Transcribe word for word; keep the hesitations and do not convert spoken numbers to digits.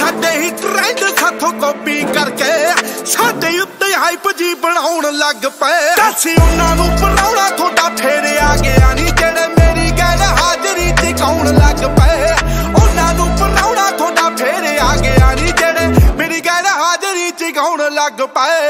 साडे ही trend साथों copy करके साडे उत्ते हाइप जी बनाउण लग पए। दसी उन्हां नूं पराउणा थोड़ा फेरे आ गया नी जेड़े मेरी गैर हाजरी टिकाउण लग पए। उन्हां नूं पराउणा थोड़ा फेरे आ गया नी जेड़े मेरी गैर हाजरी टिकाउण लग पए।